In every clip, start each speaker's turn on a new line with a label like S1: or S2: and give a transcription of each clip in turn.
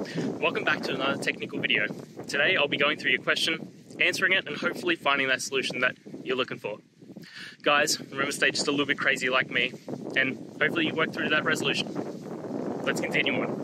S1: Welcome back to another technical video. Today I'll be going through your question, answering it, and hopefully finding that solution that you're looking for. Guys, remember to stay just a little bit crazy like me, and hopefully you work through that resolution. Let's continue on.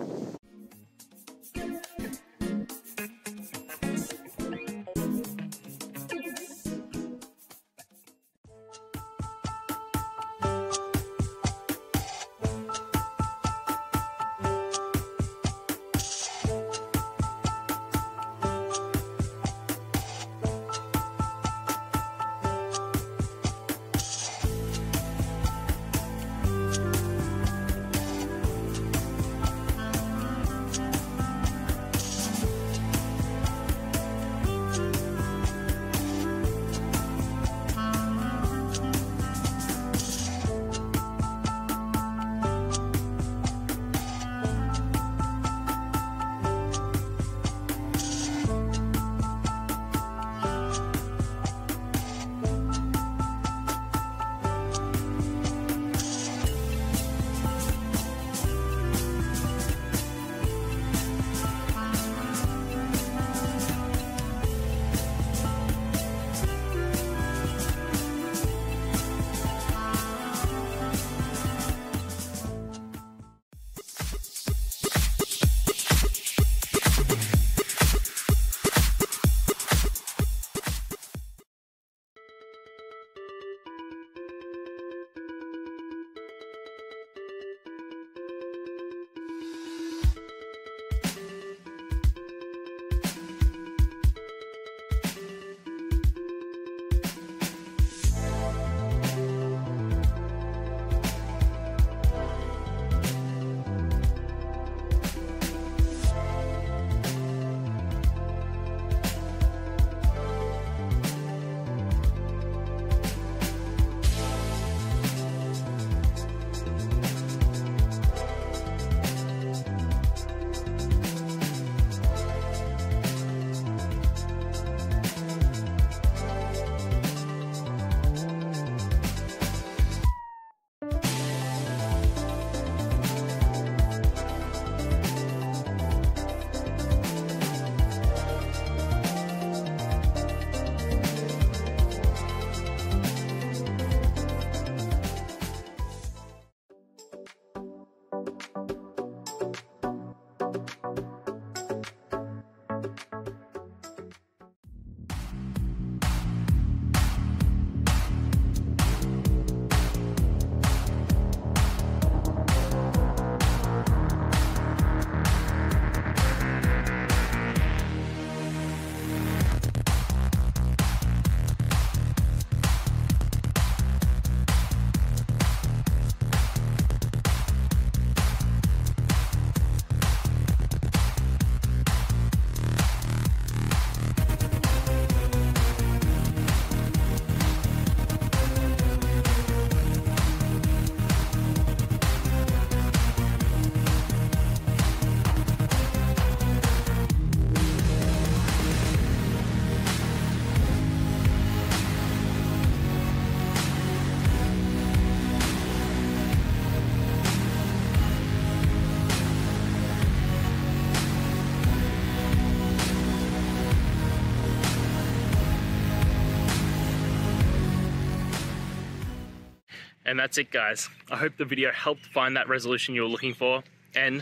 S1: And that's it, guys. I hope the video helped find that resolution you were looking for. And,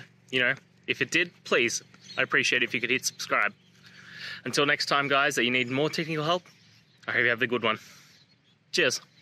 S1: if it did, please, I'd appreciate it if you could hit subscribe. Until next time, guys, that you need more technical help, I hope you have a good one. Cheers.